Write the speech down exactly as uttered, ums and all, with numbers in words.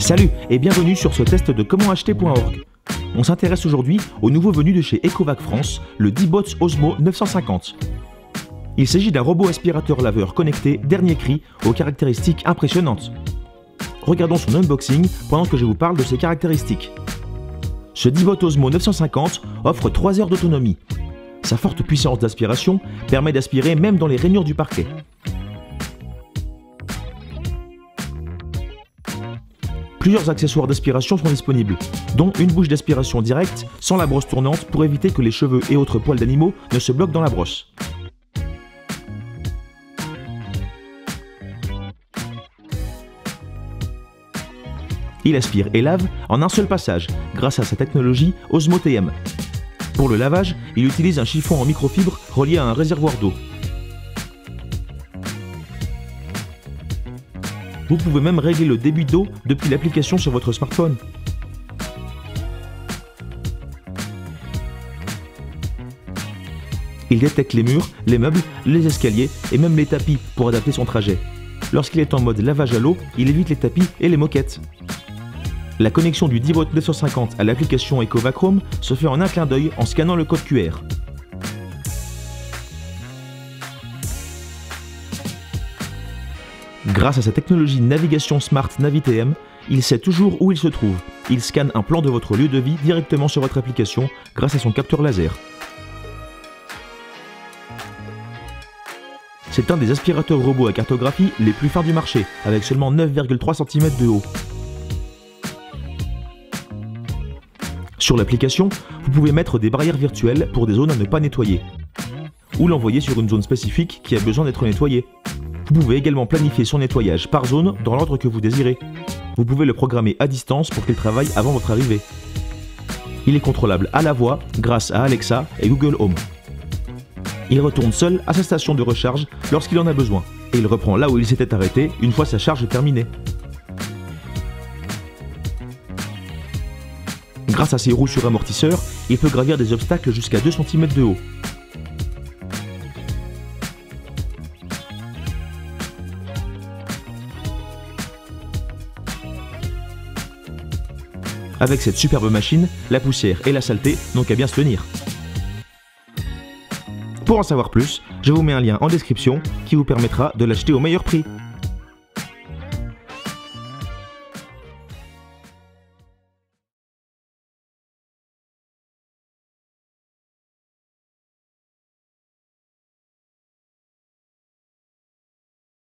Salut et bienvenue sur ce test de comment acheter point org. On s'intéresse aujourd'hui au nouveau venu de chez Ecovac France, le D-Bot Osmo neuf cent cinquante. Il s'agit d'un robot aspirateur laveur connecté dernier cri aux caractéristiques impressionnantes. Regardons son unboxing pendant que je vous parle de ses caractéristiques. Ce D-Bot Osmo neuf cent cinquante offre trois heures d'autonomie. Sa forte puissance d'aspiration permet d'aspirer même dans les rainures du parquet. Plusieurs accessoires d'aspiration sont disponibles, dont une bouche d'aspiration directe sans la brosse tournante pour éviter que les cheveux et autres poils d'animaux ne se bloquent dans la brosse. Il aspire et lave en un seul passage grâce à sa technologie Osmo T M. Pour le lavage, il utilise un chiffon en microfibre relié à un réservoir d'eau. Vous pouvez même régler le débit d'eau depuis l'application sur votre smartphone. Il détecte les murs, les meubles, les escaliers et même les tapis pour adapter son trajet. Lorsqu'il est en mode lavage à l'eau, il évite les tapis et les moquettes. La connexion du D-Bot neuf cent cinquante à l'application Ecovac Home se fait en un clin d'œil en scannant le code Q R. Grâce à sa technologie navigation Smart Navi T M, il sait toujours où il se trouve. Il scanne un plan de votre lieu de vie directement sur votre application grâce à son capteur laser. C'est un des aspirateurs robots à cartographie les plus fins du marché, avec seulement neuf virgule trois centimètres de haut. Sur l'application, vous pouvez mettre des barrières virtuelles pour des zones à ne pas nettoyer, ou l'envoyer sur une zone spécifique qui a besoin d'être nettoyée. Vous pouvez également planifier son nettoyage par zone dans l'ordre que vous désirez. Vous pouvez le programmer à distance pour qu'il travaille avant votre arrivée. Il est contrôlable à la voix grâce à Alexa et Google Home. Il retourne seul à sa station de recharge lorsqu'il en a besoin, et il reprend là où il s'était arrêté une fois sa charge terminée. Grâce à ses roues sur amortisseur, il peut gravir des obstacles jusqu'à deux centimètres de haut. Avec cette superbe machine, la poussière et la saleté n'ont qu'à bien se tenir. Pour en savoir plus, je vous mets un lien en description qui vous permettra de l'acheter au meilleur prix.